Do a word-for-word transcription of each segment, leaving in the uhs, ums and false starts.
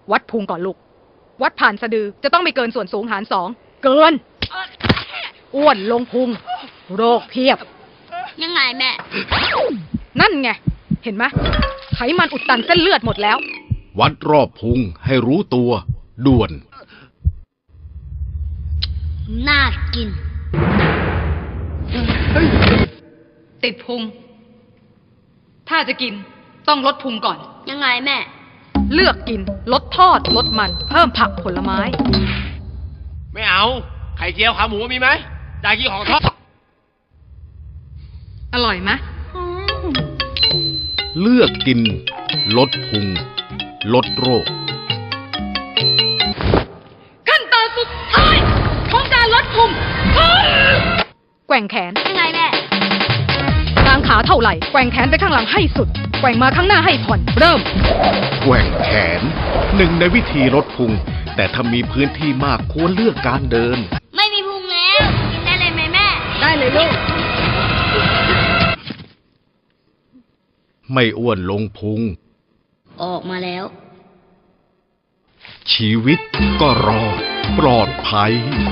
วัดพุงก่อนลูกวัดผ่านสะดือจะต้องไม่เกินส่วนสูงหารสองเกินอ้วนลงพุงโรคเพียบยังไงแม่นั่นไงเห็นไหมไขมันอุดตันเส้นเลือดหมดแล้ววัดรอบพุงให้รู้ตัวด่วนน่ากินติดพุงถ้าจะกินต้องลดพุงก่อนยังไงแม่เลือกกินลดทอดลดมันเพิ่มผักผลไม้ไม่เอาไข่เจียวขาหมูมีไหมอยากกินของทอดอร่อยไหมเลือกกินลดพุงลดโรคขั้นตอนสุดท้ายของการลดพุงแกว่งแขนยังไงแม่กางขาเท่าไหร่แกว่งแขนไปข้างหลังให้สุดแกว่งมาข้างหน้าให้ผ่อนเริ่มแกว่งแขนหนึ่งในวิธีลดพุงแต่ถ้ามีพื้นที่มากควรเลือกการเดินไม่มีพุงแล้วกินได้เลยไหมแม่ได้เลยลูกไม่อ้วนลงพุงออกมาแล้วชีวิตก็รอดปลอดภัย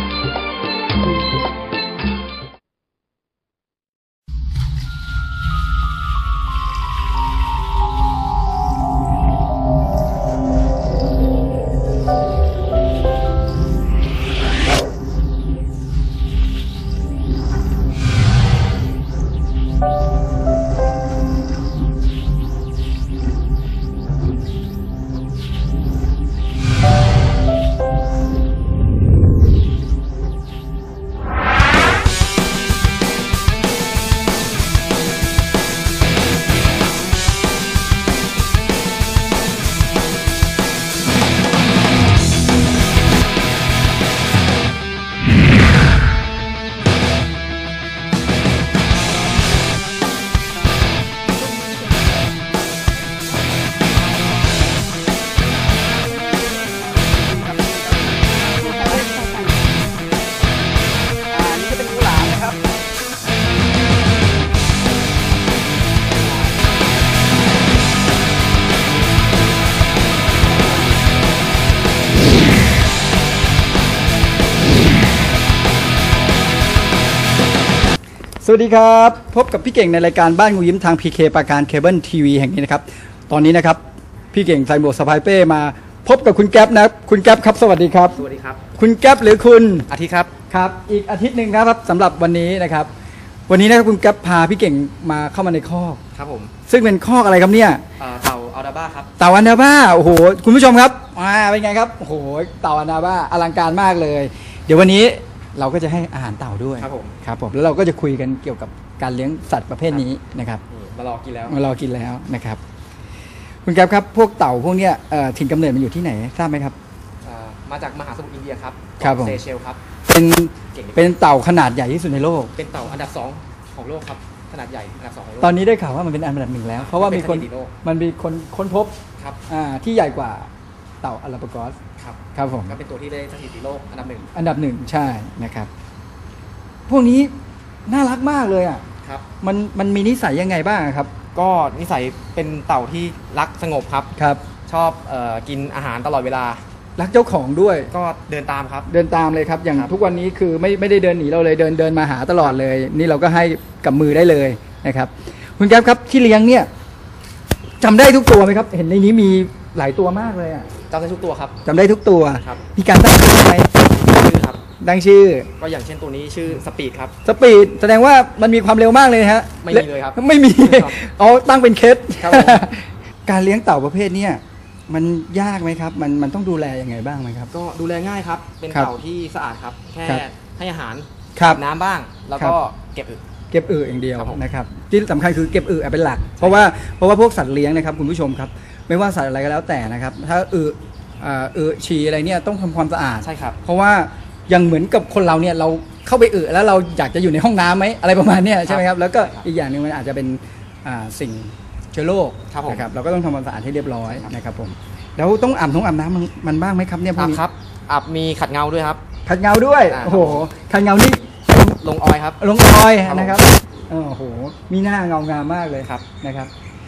สวัสดีครับพบกับพี่เก่งในรายการบ้านงูยิ้มทาง พี เค ปราการเคเบิลทีวีแห่งนี้นะครับตอนนี้นะครับพี่เก่งใส่หมวกสะพายเป้มาพบกับคุณแก๊ปนะคุณแก๊ปครับสวัสดีครับสวัสดีครับคุณแก๊ปหรือคุณอาทิตย์ครับครับอีกอาทิตย์หนึ่งนะครับสำหรับวันนี้นะครับวันนี้นะครับคุณแก๊ปพาพี่เก่งมาเข้ามาในคอกครับผมซึ่งเป็นคอกอะไรครับเนี่ยเต่าอัลดาบ้าครับเต่าอัลดาบ้าโอ้โหคุณผู้ชมครับอ่าเป็นไงครับโอ้โหเต่าอัลดาบ้าอลังการมากเลยเดี๋ยววันนี้เราก็จะให้อาหารเต่าด้วยครับผมครับผมแล้วเราก็จะคุยกันเกี่ยวกับการเลี้ยงสัตว์ประเภทนี้นะครับมารอกินแล้วมารอกินแล้วนะครับคุณแก๊ปครับพวกเต่าพวกเนี้ยถิ่นกำเนิดมันอยู่ที่ไหนทราบไหมครับมาจากมหาสมุทรอินเดียครับครับเซเชลครับเป็นเป็นเต่าขนาดใหญ่ที่สุดในโลกเป็นเต่าอันดับสองของโลกครับขนาดใหญ่อันดับสองของโลกตอนนี้ได้ข่าวว่ามันเป็นอันดับหนึ่งแล้วเพราะว่ามีคนมันมีคนค้นพบครับที่ใหญ่กว่าเต่าอลาปากอสครับครับผมก็เป็นตัวที่ได้สถิติโลกอันดับหนึ่งอันดับหนึ่งใช่นะครับพวกนี้น่ารักมากเลยอ่ะครับมันมันมีนิสัยยังไงบ้างครับก็นิสัยเป็นเต่าที่รักสงบครับครับชอบเอ่อกินอาหารตลอดเวลารักเจ้าของด้วยก็เดินตามครับเดินตามเลยครับอย่างทุกวันนี้คือไม่ไม่ได้เดินหนีเราเลยเดินเดินมาหาตลอดเลยนี่เราก็ให้กับมือได้เลยนะครับคุณแก๊ปครับที่เลี้ยงเนี่ยจำได้ทุกตัวไหมครับเห็นในนี้มีหลายตัวมากเลยอ่ะจำได้ทุกตัวครับจำได้ทุกตัวครับมีการตั้งชื่อไหมชื่อครับตั้งชื่อก็อย่างเช่นตัวนี้ชื่อสปีดครับสปีดแสดงว่ามันมีความเร็วมากเลยฮะไม่มีเลยครับไม่มีเอาตั้งเป็นเคสการเลี้ยงเต่าประเภทนี้มันยากไหมครับมันมันต้องดูแลยังไงบ้างไหมครับก็ดูแลง่ายครับเป็นเต่าที่สะอาดครับแค่ให้อาหารน้ำบ้างแล้วก็เก็บอึเก็บอึอย่างเดียวนะครับที่สำคัญคือเก็บอึเป็นหลักเพราะว่าเพราะว่าพวกสัตว์เลี้ยงนะครับคุณผู้ชมครับไม่ว่าสัตว์อะไรก็แล้วแต่นะครับถ้าอึอึฉี่อะไรเนี่ยต้องทำความสะอาดใช่ครับเพราะว่ายังเหมือนกับคนเราเนี่ยเราเข้าไปอึแล้วเราอยากจะอยู่ในห้องน้ำไหมอะไรประมาณนี้ใช่ไหมครับแล้วก็อีกอย่างหนึ่งมันอาจจะเป็นสิ่งเชื้อโรคนะครับเราก็ต้องทำความสะอาดให้เรียบร้อยนะครับผมแล้วต้องอาบน้ำอาบน้ำมันบ้างไหมครับเนี่ยพวกนี้ครับอาบมีขัดเงาด้วยครับขัดเงาด้วยโอ้โหขัดเงานี่ลงออยครับลงออยนะครับโอ้โหมีหน้าเงางามมากเลยครับนะครับ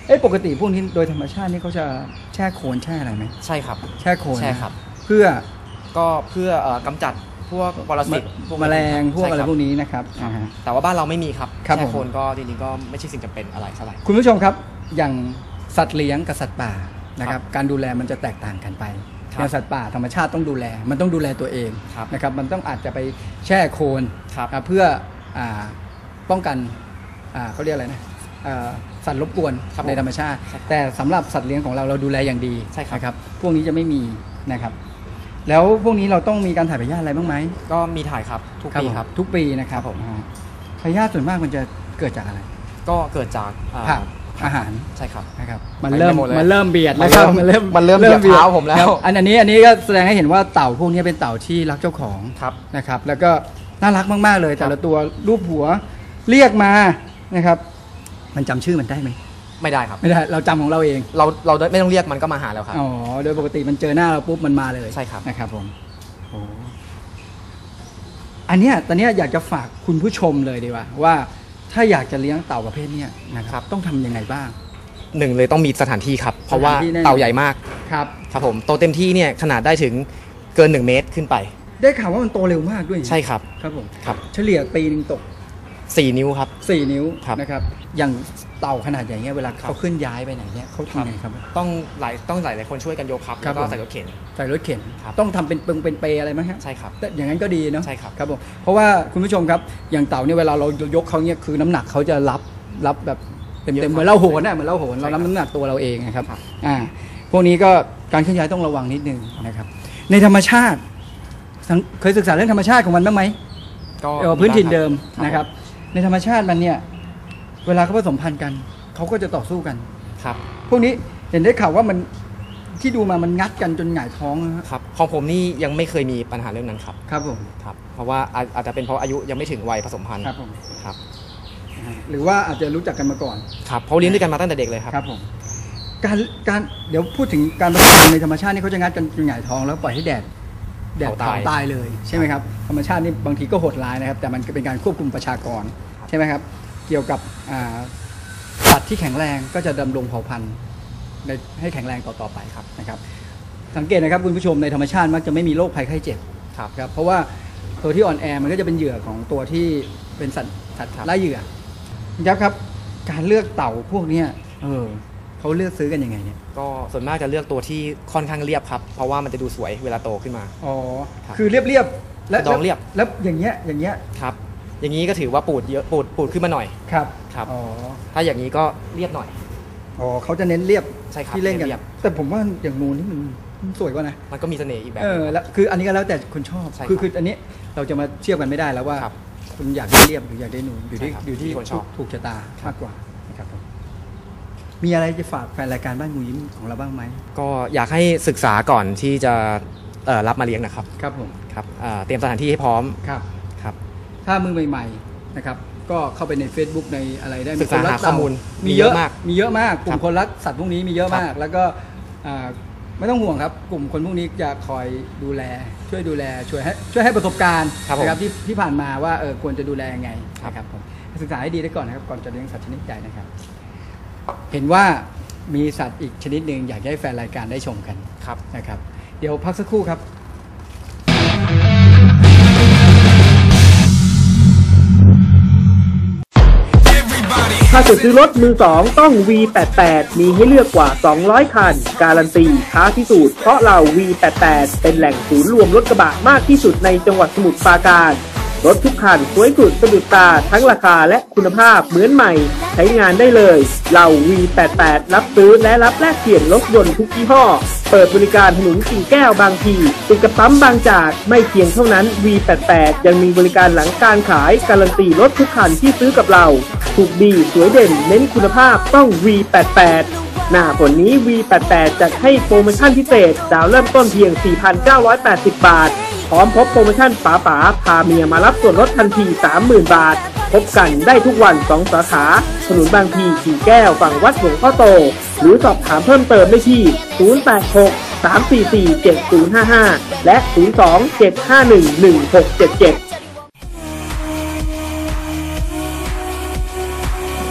เอ๊ะปกติพวกนี้โดยธรรมชาตินี่เขาจะแช่โคลนแช่อะไรไหมใช่ครับแช่โคลนใช่ครับเพื่อก็เพื่อเอ่อกำจัดพวกปรสิตพวกแมลงพวกอะไรใช่คบพวกนี้นะครับอ่าฮะแต่ว่าบ้านเราไม่มีครับครับแช่ผมโคลนก็จริงๆก็ไม่ใช่สิ่งจำเป็นอะไรเท่าไหร่คุณผู้ชมครับอย่างสัตว์เลี้ยงกับสัตว์ป่านะครับการดูแลมันจะแตกต่างกันไปครับอย่างสัตว์ป่าธรรมชาติต้องดูแลมันต้องดูแลตัวเองครับนะครับมันต้องอาจจะไปแช่โคลนครับอ่าเพื่ออ่าป้องกันอ่าเขาเรียกอะไรนะอ่าสัตว์รบกวนครับในธรรมชาติใช่ครับแต่สำหรับสัตว์เลี้ยงของเราเราดูแลอย่างดีใช่ครับนะครับพวกนี้จะไม่มีนะครับแล้วพวกนี้เราต้องมีการถ่ายพยาธิอะไรบ้างไหมก็มีถ่ายครับทุกปีครับทุกปีนะครับครับผมอ่าพยาธิส่วนมากมันจะเกิดจากอะไรก็เกิดจากอ่าผักอาหารใช่ครับนะครับมันไปเริ่มไม่หมดเลยมันเริ่มเบียดมันแล้วครับเริ่มมันเริ่มเหยียบเท้าผมแล้วครับอันอันนี้อันนี้ก็แสดงให้เห็นว่าเต่าพวกนี้เป็นเต่าที่รักเจ้าของครับนะครับ แล้วก็น่ารักมากๆเลยครับแต่ละตัวรูปหัวเรียกมานะครับ มันจำชื่อมันได้ไหมไม่ได้ครับไม่ได้เราจำของเราเองเราเราไม่ต้องเรียกมันก็มาหาแล้วครับอ๋อโดยปกติมันเจอหน้าเราปุ๊บมันมาเลยใช่ครับนะครับผมโอ้อันเนี้ยตอนเนี้ยอยากจะฝากคุณผู้ชมเลยดีกว่า ว่าถ้าอยากจะเลี้ยงเต่าประเภทเนี้ยนะครับต้องทำยังไงบ้างหนึ่งเลยต้องมีสถานที่ครับ เพราะว่าสถานที่แน่นอนเต่าใหญ่มากครับครับผมโตเต็มที่เนี่ยขนาดได้ถึงเกินหนึ่งเมตรขึ้นไปได้ข่าวว่ามันโตเร็วมากด้วยใช่ครับครับผมครับเฉลี่ยปีหนึงตกสี่นิ้วครับสี่นิ้วครับนะครับ อย่างเต่าขนาดใหญ่เงี้ยเวลาครับเขาเคลื่อนย้ายไปไหนเนี่ยเขาทำไงครับต้องหลายต้องหลายหลายคนช่วยกันยกครับครัแล้บวก็ผมใส่รถเข็นใส่รถเข็นครับต้องทำเป็นปึงเป็นเปอะไรไหมฮะใช่ครับแต่อย่างนั้นก็ดีเนาะใช่ครับครับผมเพราะว่าคุณผู้ชมครับอย่างเต่าเนี่ยเวลาเรายกเขาเนี่ยคือน้ำหนักเขาจะรับรับแบบเต็มเยเต็มอะเหมือนเราโหนน่ะเหมือนเราโหนใช่เราครับรับน้ำหนักตัวเราเองนะครับครับอ่าพวกนี้ก็การเคลื่อนย้ายต้องระวังนิดนึงนะครับ ในธรรมชาติสังเคยศึกษาเรื่องธรรมชาติของมันบ้างไหมก็เอ่อพื้นถิ่นเดิมครับนะครับ ในธรรมชาติมันเนี่ยเวลาเขาผสมพันธุ์กันเขาก็จะต่อสู้กันครับพวกนี้เห็นได้ข่าวว่ามันที่ดูมามันงัดกันจนหงายท้องนะฮะครับของผมนี่ยังไม่เคยมีปัญหาเรื่องนั้นครับครับผมครับเพราะว่าอาอาจจะเป็นเพราะอายุยังไม่ถึงวัยผสมพันธุ์ครับผมครับอ่าหรือว่าอาจจะรู้จักกันมาก่อนครับเพราะเลี้ยงด้วยกันมาตั้งแต่เด็กเลยครับครับผมการการเดี๋ยวพูดถึงการผสมพันธุ์ในธรรมชาตินี่เขาจะงัดกันจนหงายท้องแล้วปล่อยให้แดดแดดเผาตายเผาตายเลยใช่ไหมครับธรรมชาตินี่บางทีก็โหดร้ายนะครับ แต่มันเป็นการควบคุมประชากรใช่ไหมครับ เกี่ยวกับอ่าสัตว์ที่แข็งแรงก็จะดำรงเผ่าพันธุ์ในให้แข็งแรงต่อๆไปครับนะครับ สังเกตนะครับคุณผู้ชมในธรรมชาติมักจะไม่มีโรคภัยไข้เจ็บครับครับเพราะว่าตัวที่อ่อนแอมันก็จะเป็นเหยื่อของตัวที่เป็นสัตว์สัตว์ครับล่าเหยื่อยับครับการเลือกเต่าพวกเนี้ยเออเขาเลือกซื้อกันยังไงเนี่ยก็ส่วนมากจะเลือกตัวที่ค่อนข้างเรียบครับ เพราะว่ามันจะดูสวยเวลาโตขึ้นมาอ๋อครับคือเรียบเรียบๆและดองเรียบแล้วอย่างเงี้ยอย่างเงี้ยครับ อย่างนี้ก็ถือว่าปูดเยอะปูดปูดขึ้นมาหน่อยครับครับอ๋อถ้าอย่างนี้ก็เรียบหน่อยอ๋อเขาจะเน้นเรียบใช่ครับที่เล่นกันเรียบแต่ผมว่าอย่างนูนนี่มันมันสวยกว่านะมันก็มีเสน่ห์อีกแบบเออแล้วคืออันนี้ก็แล้วแต่คนชอบใช่ครับคือคืออันนี้เราจะมาเทียบกันไม่ได้แล้วว่าครับคุณอยากได้เรียบหรืออยากได้นูนอยู่ที่ใช่ครับอยู่ที่ที่คนชอบถูกชะตาครับมากกว่านะครับผมมีอะไรจะฝากแฟนรายการบ้านงูยิ้มของเราบ้างไหมก็อยากให้ศึกษาก่อนที่จะเอ่อรับมาเลี้ยงนะครับครับผมครับอ่าเตรียมสถานที่ให้พร้อมครับครับถ้ามือใหม่ๆนะครับก็เข้าไปใน Facebook ในอะไรได้ศึกษาคนรัหาข้อมูลมีเยอะมีเยอะมากมีเยอะมากกลุ่ครัมบคนรักสัตว์พวกนี้มีเยอะครับมาก แล้วก็อ่าไม่ต้องห่วงครับ กลุ่มคนพวกนี้จะคอยดูแล ช่วยดูแลช่วยให้ช่วยให้ประสบการณ์ครับผมนะครับที่ที่ผ่านมาว่าเออควรจะดูแลยังไงครับนะครับผมศึกษาให้ดีไว้ก่อนนะครับก่อนจะเลี้ยงสัตว์ชนิดใหญ่นะครับ เห็นว่ามีสัตว์อีกชนิดหนึ่งอยากให้แฟนรายการได้ชมกันครับนะครับ เดี๋ยวพักสักครู่ครับถ้าจะซื้อรถมือสองต้อง วี แปดสิบแปด มีให้เลือกกว่า สองร้อย คัน การันตีท้าพิสูจน์เพราะเรา วี แปดสิบแปด เป็นแหล่งศูนย์รวมรถกระบะมากที่สุดในจังหวัดสมุทรปราการ รถทุกคันสวยสุดสะดุดตาทั้งราคาและคุณภาพเหมือนใหม่ ใช้งานได้เลย เรา วี แปดสิบแปด รับซื้อและรับแลกเปลี่ยนรถยนต์ทุกยี่ห้อ เปิดบริการถนนกิ่งแก้วบางพลีติดกับปั๊มบางจากไม่เพียงเท่านั้น วี แปดสิบแปด ยังมีบริการหลังการขายการันตีรถทุกคันที่ซื้อกับเราถูกดีสวยเด่นเน้นคุณภาพต้อง วี แปดสิบแปด หน้าฝนนี้ วี แปดสิบแปด จัดให้โปรโมชั่นพิเศษดาวเริ่มต้นเพียง สี่พันเก้าร้อยแปดสิบ บาท พร้อมพบโปรโมชั่นป๋าป๋าพาเมียมารับส่วนลดทันที สามหมื่น บาท พบกันได้ทุกวันสองสาขาถนนบางพลีกิ่งแก้วฝั่งวัดหลวงพ่อโต หรือสอบถามเพิ่มเติมได้ที่ ศูนย์ แปด หก สาม สี่ สี่ เจ็ด ศูนย์ ห้า ห้า และ ศูนย์ สอง เจ็ด ห้า หนึ่ง หนึ่ง หก เจ็ด เจ็ดบ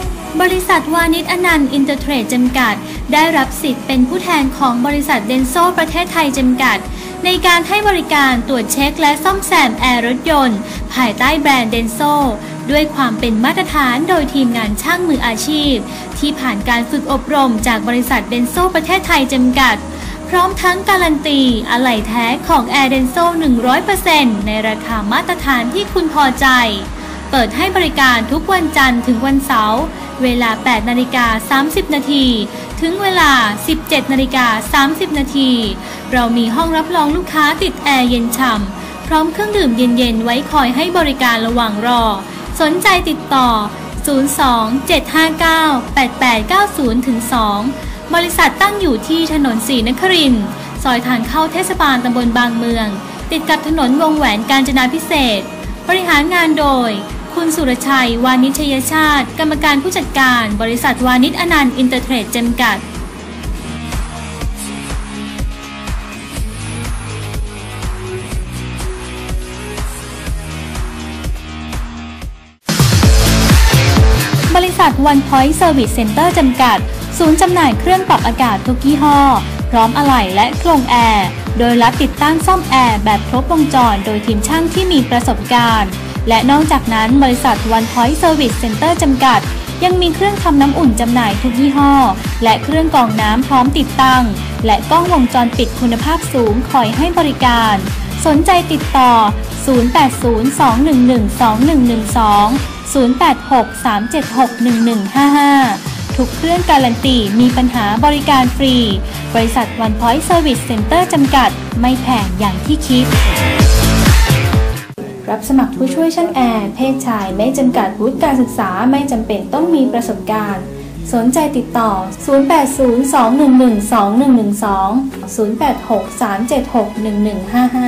ริษัทวานิชอนันต์อินเตอร์เทรดจำกัดได้รับสิทธิ์เป็นผู้แทนของบริษัทเดนโซประเทศไทยจำกัดในการให้บริการตรวจเช็คและซ่อมแซมแอร์รถยนต์ภายใต้แบรนด์เดนโซด้วยความเป็นมาตรฐานโดยทีมงานช่างมืออาชีพที่ผ่านการฝึกอบรมจากบริษัทเดนโซประเทศไทยจำกัดพร้อมทั้งการันตีอะไหล่แท้ของ Air Denso หนึ่งร้อยเปอร์เซ็นต์ ในราคามาตรฐานที่คุณพอใจเปิดให้บริการทุกวันจันทร์ถึงวันเสาร์เวลา แปดนาฬิกาสามสิบนาทีถึงเวลา สิบเจ็ดนาฬิกาสามสิบนาทีเรามีห้องรับรองลูกค้าติดแอร์เย็นฉ่ำพร้อมเครื่องดื่มเย็นๆไว้คอยให้บริการระหว่างรอสนใจติดต่อ ศูนย์ สอง เจ็ด ห้า เก้า แปด แปด เก้า ศูนย์ สอง บริษัทตั้งอยู่ที่ถนนศรีนครินทร์ซอยทางเข้าเทศบาลตำบลบางเมืองติดกับถนนวงแหวนกาญจนาภิเษกบริหารงานโดยคุณสุรชัยวานิชยชาติกรรมการผู้จัดการบริษัทวานิชอนันต์อินเตอร์เทรดจำกัดบริษัท One Point Service Center จำกัดศูนย์จำหน่ายเครื่องปรับอากาศทุกยี่ห้อพร้อมอะไหล่และโครงแอร์โดยรับติดตั้งซ่อมแอร์แบบครบวงจรโดยทีมช่างที่มีประสบการณ์และนอกจากนั้นบริษัท One Point Service Center จำกัดยังมีเครื่องทำน้ำอุ่นจำหน่ายทุกยี่ห้อและเครื่องกรองน้ำพร้อมติดตั้งและกล้องวงจรปิดคุณภาพสูงคอยให้บริการสนใจติดต่อ ศูนย์ แปด ศูนย์ สอง หนึ่ง หนึ่ง สอง หนึ่ง หนึ่ง สอง ศูนย์ แปด หก สาม เจ็ด หก หนึ่ง หนึ่ง ห้า ห้า ทุกเครื่องการันตีมีปัญหาบริการฟรีบริษัท One Point Service Center จำกัดไม่แพงอย่างที่คิดรับสมัครผู้ช่วยช่างแอร์เพศชายไม่จำกัดวุฒิการศึกษาไม่จำเป็นต้องมีประสบการณ์สนใจติดต่อ ศูนย์ แปด ศูนย์ สอง หนึ่ง หนึ่ง สอง หนึ่ง หนึ่ง สอง ศูนย์ แปด หก สาม เจ็ด หก หนึ่ง หนึ่ง ห้า ห้า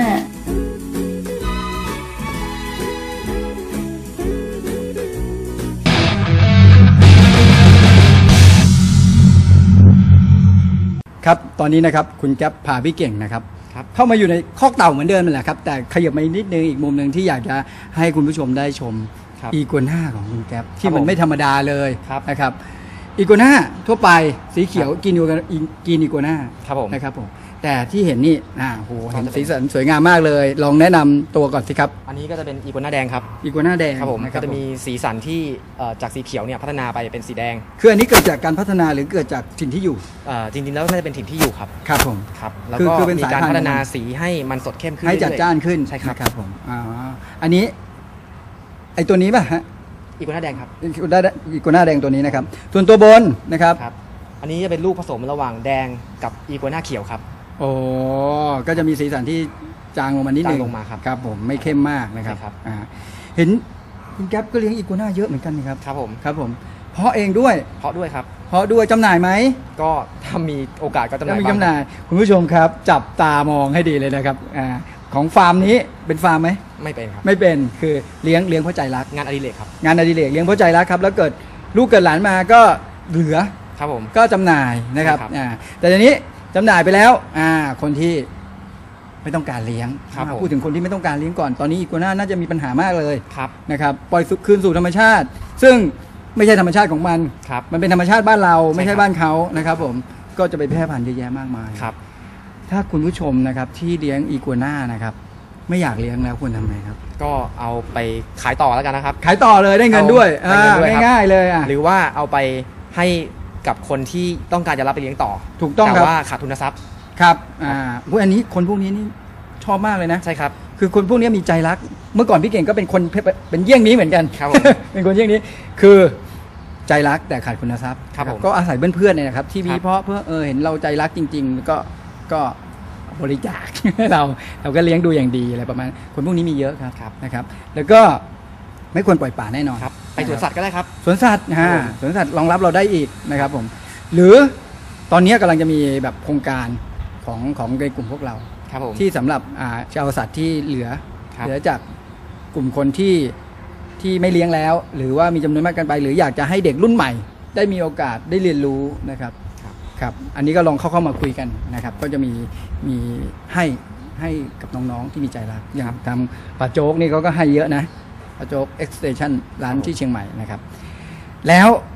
ครับตอนนี้นะครับคุณแก๊ปพาพี่เก่งนะครับเข้ามาอยู่ในคอกเต่าเหมือนเดิมนั่นแหละครับแต่ขยับมานิดนึงอีกมุมหนึ่งที่อยากจะให้คุณผู้ชมได้ชมอีกัวน่าของคุณแก๊ปที่มันไม่ธรรมดาเลยนะครับอีกัวน่าทั่วไปสีเขียวกินกินอีกัวน่านะครับผมแต่ที่เห็นนี่อ่าโหเห็นสีสันสวยงามมากเลยลองแนะนำตัวก่อนสิครับอันนี้ก็จะเป็นอีกัวน่าแดงครับอีกัวน่าแดงครับผมก็จะมีสีสันที่จากสีเขียวเนี่ยพัฒนาไปเป็นสีแดงคืออันนี้เกิดจากการพัฒนาหรือเกิดจากถิ่นที่อยู่จริงๆแล้วน่าจะเป็นถิ่นที่อยู่ครับครับผมครับแล้วก็มีการพัฒนาสีให้มันสดเข้มขึ้นให้จัดจ้านขึ้นใช่ครับครับผมอ๋ออันนี้ไอตัวนี้ป่ะฮะอีกัวน่าแดงครับอีกัวน่าอีกัวน่าแดงตัวนี้นะครับส่วนตัวบนนะครับอันนี้จะเป็นลูกผสมระหว่างแดงกับอีกัวน่าเขียวครับโอ้ก็จะมีสีสันที่จางลงมานิดนึงจางลงมาครับครับผมไม่เข้มมากนะครับอ่าเห็นคุณแก๊ปก็เลี้ยงอีกัวน่าเยอะเหมือนกันนะครับครับผมครับผมเพาะเองด้วยเพาะด้วยครับเพาะด้วยจำหน่ายไหมก็ถ้ามีโอกาสก็จำหน่ายมีจำหน่ายคุณผู้ชมครับจับตามองให้ดีเลยนะครับอ่าของฟาร์มนี้เป็นฟาร์มไหมไม่เป็นครับไม่เป็นคือเลี้ยงเลี้ยงเพราะใจรักงานอดิเรกครับงานอดิเรกเลี้ยงเพราะใจรักครับแล้วเกิดลูกเกิดหลานมาก็เหลือครับผมก็จำหน่ายนะครับอ่าแต่ทีนี้จำหน่ายไปแล้วอ่าคนที่ไม่ต้องการเลี้ยงพูดถึงคนที่ไม่ต้องการเลี้ยงก่อนตอนนี้อีกัวน่าน่าจะมีปัญหามากเลยนะครับปล่อยคืนสู่ธรรมชาติซึ่งไม่ใช่ธรรมชาติของมันมันเป็นธรรมชาติบ้านเราไม่ใช่บ้านเขานะครับผมก็จะไปแพร่พันธุ์เยอะแยะมากมายครับถ้าคุณผู้ชมนะครับที่เลี้ยงอีกัวน่านะครับไม่อยากเลี้ยงแล้วควรทำไงครับก็เอาไปขายต่อแล้วกันนะครับขายต่อเลยได้เงินด้วยง่ายๆเลยอ่ะหรือว่าเอาไปให้กับคนที่ต้องการจะรับไปเลี้ยงต่อถูกต้องครับแต่ว่าขาดทุนทรัพย์ครับอ่าพวกอันนี้คนพวกนี้นี่ชอบมากเลยนะใช่ครับคือคนพวกนี้มีใจรักเมื่อก่อนพี่เก่งก็เป็นคนเป็นเยี่ยงนี้เหมือนกันครับเป็นคนเยี่ยงนี้คือใจรักแต่ขาดคุณทรัพย์ครับผมก็อาศัยเพื่อนๆเนี่ยนะครับที่วิเพราะเพื่อเออเห็นเราใจรักจริงๆก็ก็บริจาคให้เราเราก็เลี้ยงดูอย่างดีอะไรประมาณคนพวกนี้มีเยอะครับนะครับแล้วก็ไม่ควรปล่อยป่าแน่นอนครับไปสวนสัตว์ก็ได้ครับสวนสัตว์ฮะสวนสัตว์รองรับเราได้อีกนะครับผมหรือตอนนี้กำลังจะมีแบบโครงการของของในกลุ่มพวกเราที่สำหรับชาวสัตว์ที่เหลือเหลือจากกลุ่มคนที่ที่ไม่เลี้ยงแล้วหรือว่ามีจำนวนมากเกินไปหรืออยากจะให้เด็กรุ่นใหม่ได้มีโอกาสได้เรียนรู้นะครับครับอันนี้ก็ลองเข้าเข้ามาคุยกันนะครับก็จะมีมีให้ให้กับน้องๆที่มีใจรักอย่างทำปาโจ๊กนี่เขาก็ให้เยอะนะปาโจ๊กเอ็กซ์สเตชันร้านที่เชียงใหม่นะครับแล้ว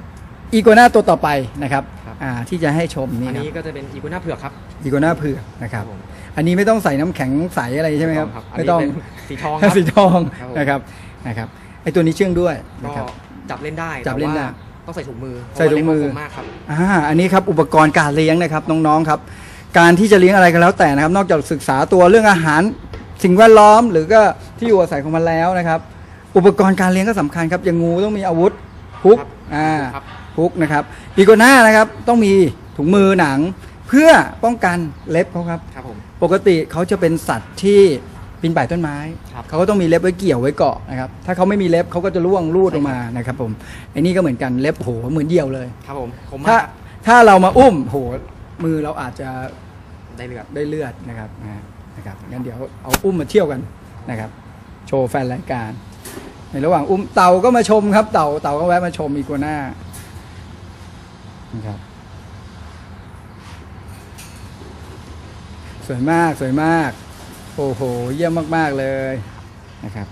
อีกัวน่าตัวต่อไปนะครับครับอ่าที่จะให้ชมนี่อันครันี้บก็จะเป็นอีกัวน่าเผือกครับอีกัวน่าเผือกนะครับครับผมอันนี้ไม่ต้องใส่น้ำแข็งใสอะไรใช่ไหมครับอันไม่นี้ต้องเป็นสีทองครับสีทองครับผมนะครับนะครับไอตัวนี้เชื่องด้วยก็นะครับจับเล่นได้จับเล่นได้แต่ว่าต้องใส่ถุงมือใส่ถุงมือเพราะว่าเล็บนคมมากครับอ่าอันนี้ครับอุปกรณ์การเลี้ยงนะครับน้องๆครับ การที่จะเลี้ยงอะไรก็แล้วแต่นะครับ นอกจากศึกษาตัวเรื่องอาหารสิ่งแวดล้อม หรือก็ที่อยู่อาศัยของมันแล้วนะครับ อุปกรณ์การเลี้ยงก็สำคัญครับอย่างงูต้องมีอาวุธฮุกครับอ่าครับฮุกนะครับอีกัวน่านะครับต้องมีถุงมือหนังเพื่อป้องกันเล็บเขาครับครับผมปกติเขาจะเป็นสัตว์ที่ปีนป่ายต้นไม้ครับเขาก็ต้องมีเล็บไว้เกี่ยวไว้เกาะนะครับถ้าเขาไม่มีเล็บเขาก็จะร่วงรูดออกมานะครับผมไอ้นี่ก็เหมือนกันเล็บโหเหมือนเดี่ยวเลยครับผมผมถ้ามาถ้าเรามาอุ้มโหมือเราอาจจะได้เลือดได้เลือดนะครับอ่านะครับงั้นเดี๋ยวเอาอุ้มมาเที่ยวกันนะครับ โชว์แฟนรายการ ในระหว่างอุ้มเต่าก็มาชมครับ เต่าเต่าก็แวะมาชมอีกัวน่านะครับสวยมากสวยมากโอ้โหเยี่ยมมากๆเลยนะครับ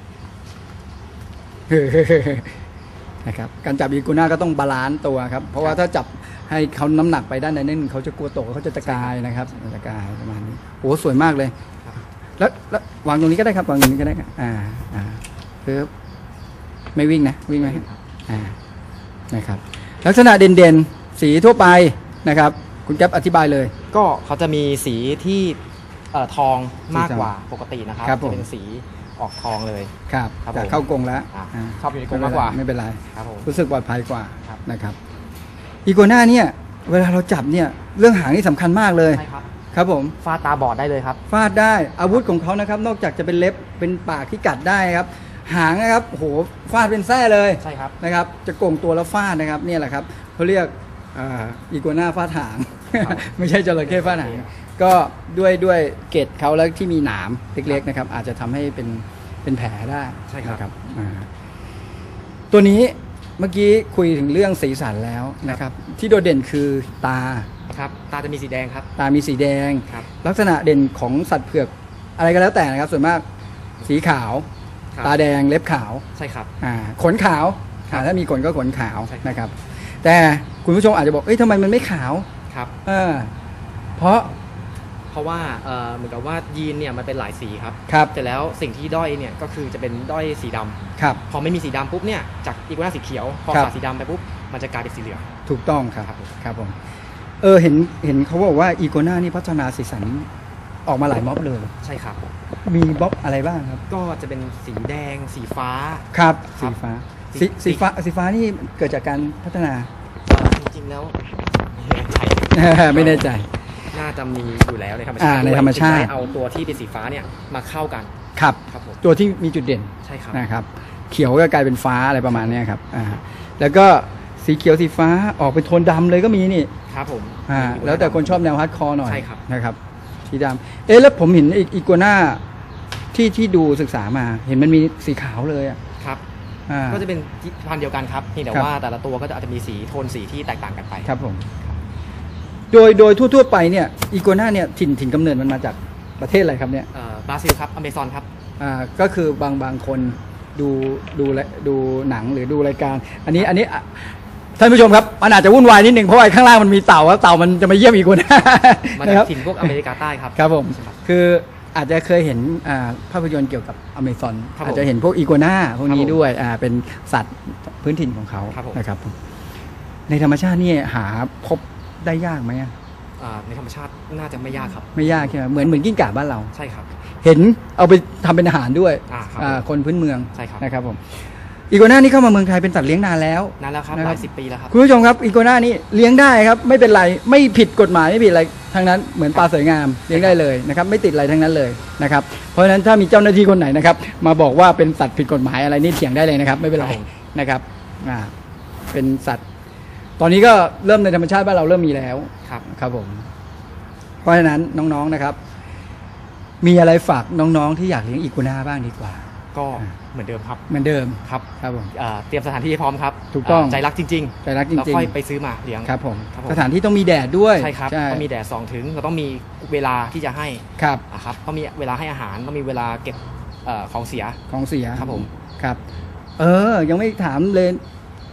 นะครับการจับอีกัวน่าก็ต้องบาลานซ์ตัวครับเพราะว่าถ้าจับให้เขาน้ำหนักไปด้านใดด้านหนึ่งเขาจะกลัวตกเขาจะตะกายนะครับตะกายประมาณนี้โอ้สวยมากเลยครับแล้วแล้ววางตรงนี้ก็ได้ครับวางตรงนี้ก็ได้ครับอ่าอ่าปึ๊บไม่วิ่งนะวิ่งไหมอ่านะครับลักษณะเด่นๆสีทั่วไปนะครับคุณแก๊ปอธิบายเลยก็เขาจะมีสีที่เอ่อทองมากสีทองกว่าปกตินะครับครับผมจะเป็นสีออกทองเลยครับครับแต่ผมเข้ากรงแล้วอ่ะาชอบอยู่ในกรงมากกว่าไม่เป็นไรครับผมรู้สึกปลอดภัยกว่าครับนะครับอีกัวน่าเนี่ยเวลาเราจับเนี่ยเรื่องหางนี่สำคัญมากเลยใช่ครับครับผมฟาดตาบอดได้เลยครับฟาดได้อาวุธของเขานะครับนอกจากจะเป็นเล็บเป็นปากที่กัดได้ครับหางนะครับโอ้โหฟาดเป็นแส้เลยใช่ครับนะครับจะโก่งตัวแล้วฟาดนะครับเนี่ยแหละครับเขาเรียกอ่าอีกัวน่าฟาดหางครับไม่ใช่จระเข้ฟาดหางก็ด้วยด้วยเกล็ดเขาแล้วที่มีหนามเล็กๆนะครับอาจจะทำให้เป็นเป็นแผลได้ใช่ครับนะอ่าตัวนี้เมื่อกี้คุยถึงเรื่องสีสันแล้วนะครับที่โดดเด่นคือตาครับตาจะมีสีแดงครับตามีสีแดงครับลักษณะเด่นของสัตว์เผือกอะไรก็แล้วแต่นะครับ ส่วนมากสีขาวครับตาแดงเล็บขาวใช่ครับอ่าขนขาวครับอ่าถ้ามีขนก็ขนขาวใช่ครับนะครับ แต่คุณผู้ชมอาจจะบอกเอ้ยทำไมมันไม่ขาวครับเออเพราะเพราะว่าเอ่อเหมือนกับว่ายีนเนี่ยมันเป็นหลายสีครับครับแต่แล้วสิ่งที่ด้อยเนี่ยก็คือจะเป็นด้อยสีดำครับพอไม่มีสีดำปุ๊บเนี่ยจากอีกัวน่าสีเขียวพอครับขาดสีดำไปปุ๊บมันจะกลายเป็นสีเหลืองถูกต้องครับครับผมครับผมเออเห็นเห็นเขาบอกว่าอีโกน่านี่พัฒนาสีสันออกมาหลายม็อบเลยใช่ครับมีม็อบอะไรบ้างครับก็จะเป็นสีแดง สีฟ้าครับครัสีบฟ้าสีสีสีฟ้าสีฟ้านี่เกิดจากการพัฒนาเอ่อจริงๆแล้วไม่แน่ใจไม่แน่ใจน่าจะมีอยู่แล้วในธรรมอ่าชาติในด้วยธรรมชาติถึงได้เอาตัวที่เป็นสีฟ้าเนี่ยมาเข้ากันครับครับผมตัวที่มีจุดเด่นใช่ครับนะครับ เขียวก็กลายเป็นฟ้าอะไรประมาณเนี้ยครับอ่าแล้วก็สีเขียวสีฟ้าออกเป็นโทนดำเลยก็มีนี่ครับผมอ่าแล้วแต่คนชอบแนวฮาร์ดคอร์หน่อยใช่ครับนะครับสีดำเอ๊ะแล้วผมเห็นอีอีกัวน่าที่ที่ดูศึกษามา เห็นมันมีสีขาวเลยอ่ะครับอ่าก็จะเป็นพันธุ์เดียวกันครับเพียงแต่ครับว่าแต่ละตัวก็จะอาจจะมีสีโทนสีที่แตกต่างกันไปครับผมโดยโดยทั่วๆไปเนี่ยอีกัวน่าเนี่ยถิ่นถิ่นกำเนิดมันมาจากประเทศอะไรครับเนี่ยเอ่อบราซิลครับอเมซอนครับอ่าก็คือบางบางคนดูดูและดูหนังหรือดูรายการ อันนี้อันนี้อ่ะท่านผู้ชมครับมันอาจจะวุ่นวายนิดนึงเพราะว่าข้างล่างมันมีเต่าแล้วเต่ามันจะมาเยี่ยมอีกัวน่ามานะจาคกรับถิ่นพวกอเมริกาใต้ครับครับผมใช่ครับคืออาจจะเคยเห็นอ่าภาพยนตร์เกี่ยวกับอเมซอนครับผมอาจจะเห็นพวกอีกัวน่าพวกนี้ครับผมด้วยอ่าเป็นสัตว์พื้นถิ่นของเขาครับผมนะครับผมในธรรมชาตินี่หาพบได้ยากไหมอะอ่าในธรรมชาติน่าจะไม่ยากครับไม่ยากใช่ไหมเหมือนเหมือนกิ้งก่าบ้านเราใช่ครับเห็นเอาไปทำเป็นอาหารด้วยอ่าครับอ่าคนพื้นเมืองใช่ครับนะครับผมอีกัวน่านี่เข้ามาเมืองไทยเป็นสัตว์เลี้ยงนานแล้วนานแล้วครับนะหครับลายสิบปีแล้วครับคุณผู้ชมครับอีกัวน่านี่เลี้ยงได้ครับไม่เป็นไรไม่ผิดกฎหมายไม่ผิดอะไรทั้งนั้นเหมือนปลาสวยงามเลี้ยงได้เลยนะครับไม่ติดอะไรทั้งนั้นเลยนะครับเพราะฉะนั้นถ้ามีเจ้าหน้าที่คนไหนนะครับมาบอกว่าเป็นสัตว์ผิดกฎหมายอะไรนี่เถียงได้เลยนะครับไม่เป็นไรครับผมนะครับอ่าเป็นสัตว์ ตอนนี้ก็เริ่มในธรรมชาติบ้านเราเริ่มมีแล้วครับครับผมเพราะฉะนั้นน้องๆนะครับ มีอะไรฝากน้องๆที่อยากเลี้ยงอีกัวน่าบ้างดีกว่าก็เหมือนเดิมครับเหมือนเดิมครับครับผมเอ่อเตรียมสถานที่ให้พร้อมครับถูกต้องเใจรักจริงๆใจรักจริงๆแล้วค่อยไปซื้อมาเลี้ยงครับผมครับผมสถานที่ต้องมีแดดด้วยใช่ครับต้องมีแดดสองถึงเราต้องมีเวลาที่จะให้ครับนะครับต้องมีเวลาให้อาหารต้องมีเวลาเก็บเอ่อของเสียของเสียครับผมครับ เออ ยังไม่ถามเลย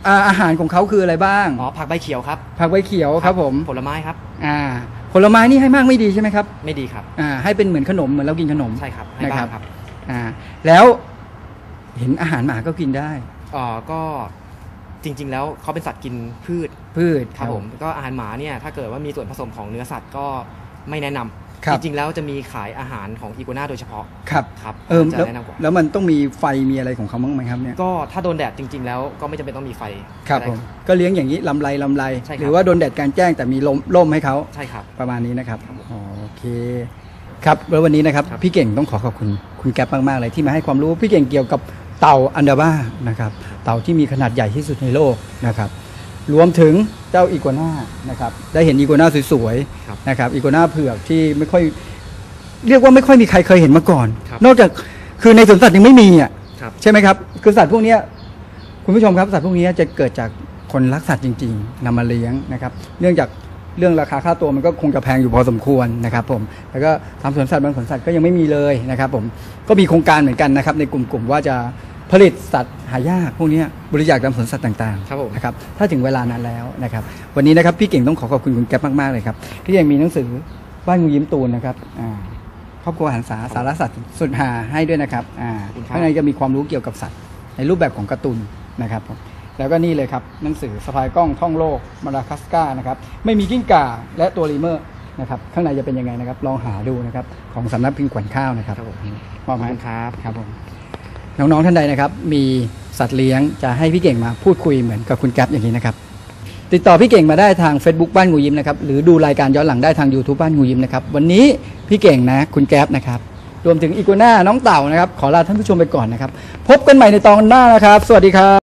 อ่าอาหารของเขาคืออะไรบ้างอ๋อผักใบเขียวครับผักใบเขียวครับผมผลไม้ครับอ่าผลไม้นี่ให้มากไม่ดีใช่ไหมครับไม่ดีครับอ่าให้เป็นเหมือนขนมเหมือนเรากินขนมใช่ครับให้นะบ้าครังครับอ่าแล้วเห็นอาหารหมาก็กินได้อ๋อก็จริง ๆ แล้วเขาเป็นสัตว์กินพืชพืชครับผมก็อาหารหมาเนี่ยถ้าเกิดว่ามีส่วนผสมของเนื้อสัตว์ก็ไม่แนะนำครับจริงๆแล้วจะมีขายอาหารของอีกัวน่าโดยเฉพาะครับครับเออจะแล้วแนะนำกว่าแล้วมันต้องมีไฟมีอะไรของเขาบ้างไหมครับเนี่ยก็ถ้าโดนแดดจริง ๆ แล้วก็ไม่จำเป็นต้องมีไฟครับได้ผมก็เลี้ยงอย่างนี้ลำไรลำไรใช่ครับหรือว่าโดนแดดกลารแจ้งแต่มีลมร่มให้เขาใช่ครับประมาณนี้นะครับอ๋อโอเคครับแล้ววันนี้นะครับครับพี่เก่งต้องขอขอบคุณคุณแก๊ปมากๆเลยที่มาให้ความรู้พี่เก่งเกี่ยวกับเต่าอันดาบ้านะครับเต่าที่มีขนาดใหญ่ที่สุดในโลกนะครับรวมถึงเจ้าอีกัวน่านะครับได้เห็นอีกัวน่าสวยครับๆนะครับอีกัวน่าเผือกที่ไม่ค่อยเรียกว่าไม่ค่อยมีใครเคยเห็นมาก่อนครับนอกจากคือในสวนสัตว์ยังไม่มีอ่ะครับใช่ไหมครับคือสัตว์พวกเนี้ยคุณผู้ชมครับสัตว์พวกนี้จะเกิดจากคนรักสัตว์จริง ๆนำมาเลี้ยงนะครับเนื่องจากเรื่องราคาค่าตัวมันก็คงจะแพงอยู่พอสมควรนะครับผมแล้วก็ทำสวนสัตว์บางสวนสัตว์ก็ยังไม่มีเลยนะครับผมก็มีโครงการเหมือนกันนะครับในกลุ่มๆว่าจะผลิตสัตว์หายากพวกนี้บริจาคตามสวนสัตว์ต่างครับผมๆนะครับถ้าถึงเวลานั้นแล้วนะครับวันนี้นะครับพี่เก่งต้องขอขอบคุณคุณแก๊ปมากๆเลยครับที่ยังมีหนังสือบ้านงูยิ้มตูนนะครับอ่าครอบครัวหันษาสารสัตว์สุดหาให้ด้วยนะครับอ่าขอบคุณครับข้างในจะมีความรู้เกี่ยวกับสัตว์ในรูปแบบของการ์ตูนนะครับผมแล้วก็นี่เลยครับหนังสือสะพายกล้องท่องโลกมาดากัสการ์นะครับไม่มีกิ้งก่าและตัวลีเมอร์นะครับข้างในจะเป็นยังไงนะครับลองหาดูนะครับของสำนักพิมพ์ขวัญข้าวนะครับครับผมมอบให้ขอบคุณครับครับผมน้องๆท่านใดนะครับมีสัตว์เลี้ยงจะให้พี่เก่งมาพูดคุยเหมือนกับคุณแก๊ปอย่างนี้นะครับติดต่อพี่เก่งมาได้ทาง Facebook บ้านงูยิ้มนะครับหรือดูรายการย้อนหลังได้ทาง YouTube บ้านงูยิ้มนะครับวันนี้พี่เก่งนะคุณแก๊ปนะครับรวมถึงอีกัวน่าน้องเต่านะครับขอลาท่านผู้ชมไปก่อนนะครับพบกันใหม่ในตอนหน้านะครับสวัสดีครับ